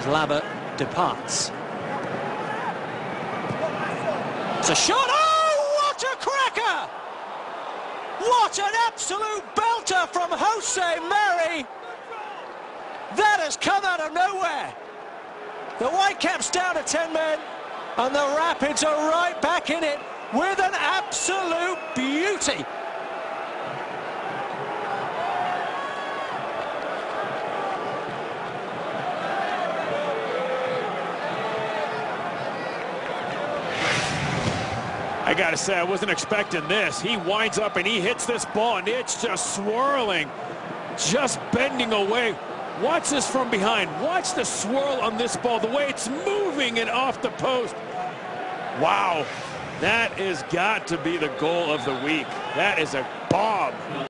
Lambert departs. It's a shot. Oh, what a cracker! What an absolute belter from JoseMari! That has come out of nowhere. The Whitecaps down to 10 men, and the Rapids are right back in it with an absolute beauty. I gotta say, I wasn't expecting this. He winds up and he hits this ball, and it's just swirling, just bending away. Watch this from behind. Watch the swirl on this ball, the way it's moving and off the post. Wow, that has got to be the goal of the week. That is a bomb.